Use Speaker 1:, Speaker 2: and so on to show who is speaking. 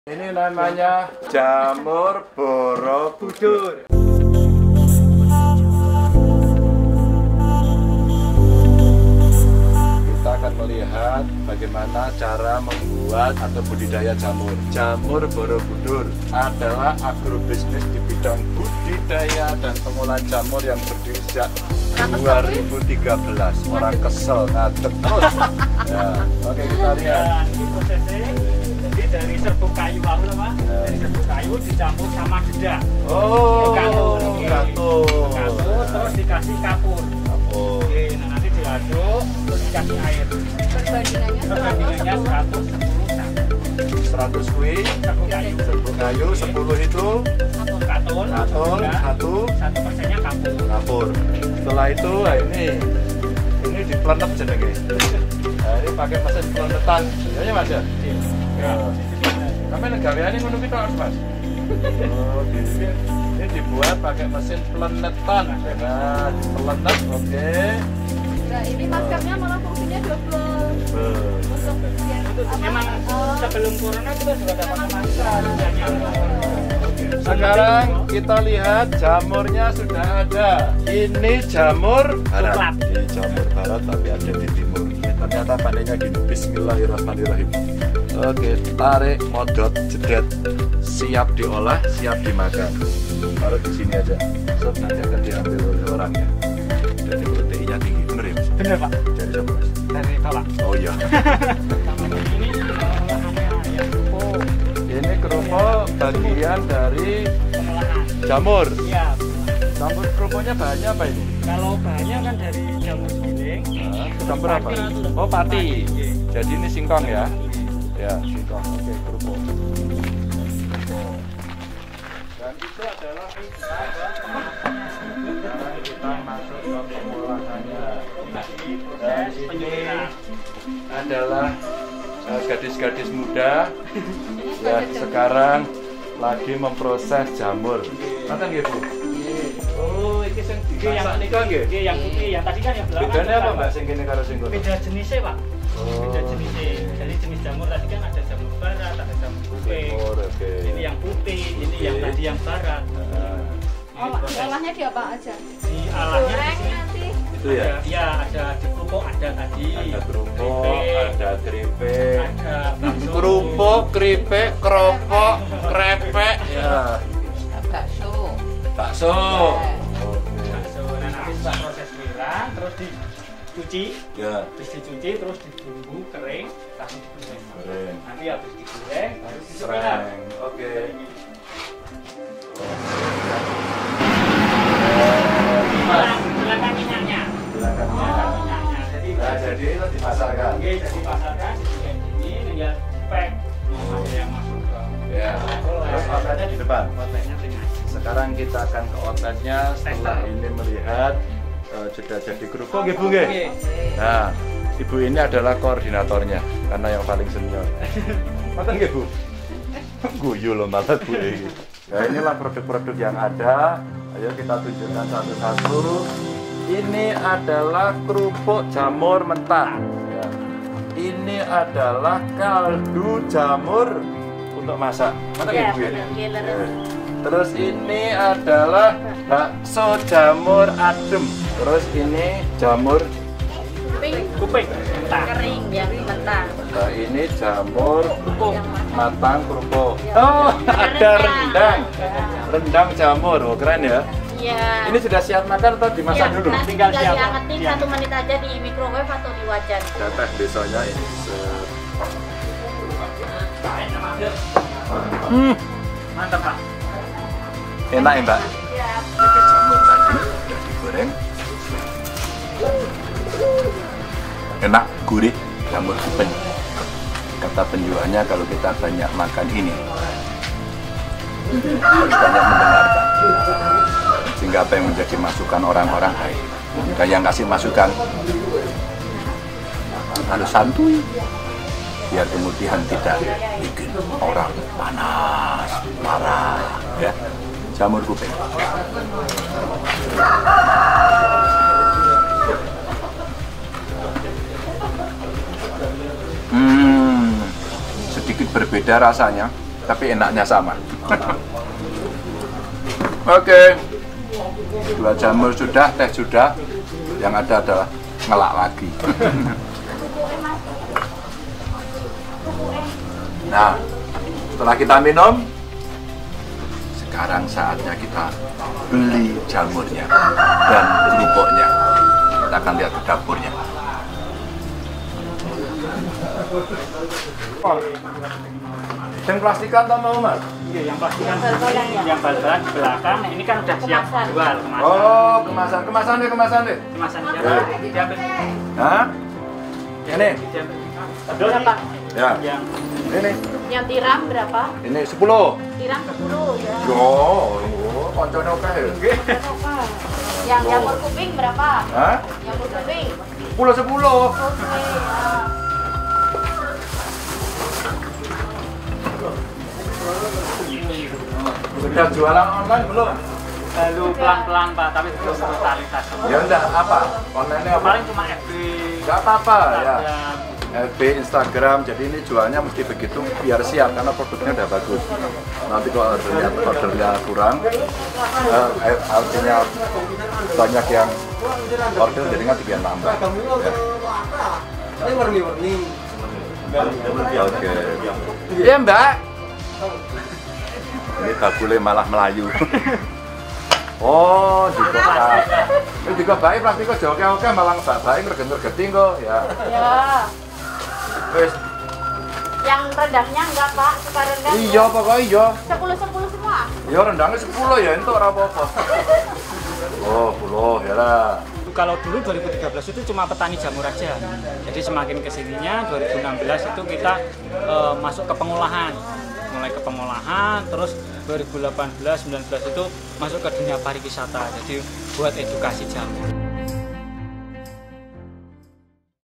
Speaker 1: Ini namanya jamur Borobudur. Kita akan melihat bagaimana cara membuat atau budidaya jamur. Jamur Borobudur adalah agrobisnis di bidang budidaya dan pengolahan jamur yang berdiri sejak 2013. Orang kesel ngadep terus. Ya, oke kita lihat.
Speaker 2: Ini prosesnya. Jadi dari serbuk kayu aku Pak. Dari serbuk kayu dicampur sama dedak.
Speaker 1: Oh,
Speaker 2: gatur. Terus dikasih kapur. Oke, nah nanti diaduk terus dikasih air. Perbandingannya
Speaker 1: 100 kuih, serbuk kayu, 10 itu
Speaker 2: katul, 1%-nya
Speaker 1: kapur. Setelah itu, nah ini diplenet jenenge. Nah, ini pakai mesin pelenetan. Ya Mas ya? Kami negawiyane ngono ki tok, Mas. Oh, ini dibuat pakai mesin pelenetan. Nah, dipelenet, oke.
Speaker 3: Nah, ini maskernya malah fungsinya double. Untuk
Speaker 2: memang sebelum corona kita juga dapat masker.
Speaker 1: Sekarang kita lihat jamurnya sudah ada. Ini jamur barat. Ini jamur barat tapi ada di timur. Ternyata pandainya gini. Bismillahirrahmanirrahim. Oke, tarik, modot, jedet, siap diolah, siap dimakan. Taruh di sini aja. Sob nanti akan diambil oleh orang ya. Jadi proteinnya tinggi, bener ya Mas?
Speaker 2: Bener Pak.
Speaker 1: Dari siapa Mas?
Speaker 2: Dari Bapak.
Speaker 1: Oh iya. Ini kerupuk bagian dari jamur.
Speaker 2: Iya.
Speaker 1: Jamur kerupuknya bahannya apa ini?
Speaker 2: Kalau bahannya kan dari jamur giling.
Speaker 1: Jamur apa? Oh pati. Jadi ini singkong ya? Ya singkong. Oke kerupuk. Dan itu adalah sekarang kita masuk ke pengolahannya. Dan ini adalah gadis-gadis muda ya sekarang lagi memproses jamur. Ngoten nggih Bu? Oh, iki sing dimasak nika nggih?
Speaker 2: Nggih, yang putih. Yang tadi kan yang belakang.
Speaker 1: Bedanya apa Mbak sing kene karo sing kono?
Speaker 2: Beda jenisnya, Pak. Beda jenisnya. Jadi jenis jamur tadi kan ada jamur barat, ada jamur putih. Ini yang putih, ini yang tadi yang barat.
Speaker 3: Olahnya di apa aja?
Speaker 2: Di alahnya
Speaker 3: goreng nanti.
Speaker 1: Itu ya?
Speaker 2: Iya, ada di kerupuk ada tadi.
Speaker 1: Ada kerupuk, ada keripik.
Speaker 2: Ada bakso.
Speaker 1: Kerupuk, keripik, keropok, krepek. Ya.
Speaker 3: Bakso.
Speaker 1: Bakso.
Speaker 2: Bakso. Nah, nanti setelah proses viral, terus dicuci.
Speaker 1: Ya.
Speaker 2: Terus dicuci, terus dibumbu kering, langsung digoreng.
Speaker 1: Goreng.
Speaker 2: Nanti habis digoreng, baru disediakan.
Speaker 1: Sereng. Oke.
Speaker 2: Silakan minyaknya.
Speaker 1: Jadi itu dipasarkan.
Speaker 2: Oke, jadi pasarkan ini tinggal pack yang masuk ke.
Speaker 1: Ya. Terus outletnya di depan.
Speaker 2: Outletnya tengah.
Speaker 1: Sekarang kita akan ke outletnya setelah ini melihat jadi kerupuk nggih Bu nggih. Nah, Ibu ini adalah koordinatornya karena yang paling senior. Ngoten nggih Bu? Guyu loh malah Bu ini. Ya inilah produk-produk yang ada. Ayo kita tunjukkan satu-satu. Ini adalah kerupuk jamur mentah. Ya. Ini adalah kaldu jamur untuk masak. Mana
Speaker 3: Ya,
Speaker 1: Ibu ya?
Speaker 3: benar.
Speaker 1: Terus ini adalah bakso jamur adem. Terus ini jamur
Speaker 2: Kuping mentah.
Speaker 3: Kering yang mentah.
Speaker 1: nah ini jamur matang kerupuk.
Speaker 3: Ya.
Speaker 1: Oh, ada
Speaker 3: Rendang.
Speaker 1: rendang jamur. Oh, keren ya.
Speaker 3: Iya.
Speaker 1: Ini sudah siap makan atau dimasak dulu?
Speaker 3: Nanti
Speaker 2: Tinggal
Speaker 3: tinggal
Speaker 2: siap.
Speaker 3: diangetin 1 menit aja di microwave atau di wajan.
Speaker 1: Datang besoknya ini.
Speaker 2: Mantap Pak.
Speaker 1: Enak ya Mbak?
Speaker 3: Iya.
Speaker 1: Ini jamur tadi sudah digoreng. Enak, gurih, jamur kuping. Kata penjualnya kalau kita banyak makan ini harus banyak mendengarkan. Sehingga apa yang menjadi masukan orang-orang baik. Dan yang kasih masukan harus santuy. Biar kemudian tidak bikin orang panas, marah. Ya. Jamur kuping. Sedikit berbeda rasanya tapi enaknya sama. Oke, 2 jamur sudah, teh sudah, yang ada adalah ngelak lagi. Nah, setelah kita minum, sekarang saatnya kita beli jamurnya dan kerupuknya. Kita akan lihat ke dapurnya. Yang plastikan atau mau, Mas?
Speaker 2: Iya, yang plastikan yang bal-balan di belakang. Ini kan udah siap jual kemasan.
Speaker 1: Oh, kemasan deh.
Speaker 2: Kemasan diambil.
Speaker 1: Hah? Ini?
Speaker 2: Berapa?
Speaker 1: Ya.
Speaker 2: Yang
Speaker 1: Ini.
Speaker 3: Yang tiram berapa?
Speaker 1: Ini 10.
Speaker 3: Tiram 10 ya.
Speaker 1: Yo, koncone oke.
Speaker 3: Yang jamur kuping berapa?
Speaker 1: Hah?
Speaker 3: Jamur kuping.
Speaker 1: 10.
Speaker 3: Oke ya.
Speaker 1: Sudah jualan online belum?
Speaker 2: Lalu pelan-pelan Pak, tapi belum totalitas.
Speaker 1: Ya enggak, apa? Online-nya apa?
Speaker 2: Paling cuma FB.
Speaker 1: Enggak apa-apa ya.
Speaker 2: Instagram.
Speaker 1: FB, Instagram, jadi ini jualnya mesti begitu biar siap karena produknya udah bagus. Nanti kalau ordernya kurang, artinya banyak yang order jadinya tiga nambah.
Speaker 4: Ini warni-warni.
Speaker 1: Oke. Iya Mbak. Ini bakule malah Melayu. Oh, dikotak. Ini juga baik plastik kok oke malah baik ngerget-ngergetin kok ya.
Speaker 3: Ya.
Speaker 1: Wes.
Speaker 3: Yang rendangnya enggak Pak? Suka rendang?
Speaker 1: Iya pokoknya iya.
Speaker 3: 10 semua?
Speaker 1: Ya rendangnya 10 ya, itu ora apa-apa. Oh, 10 ya lah.
Speaker 2: Kalau dulu 2013 itu cuma petani jamur aja. Jadi semakin kesininya 2016 itu kita masuk ke pengolahan. Mulai ke pengolahan, terus 2018-19 itu masuk ke dunia pariwisata. Jadi buat edukasi jamur.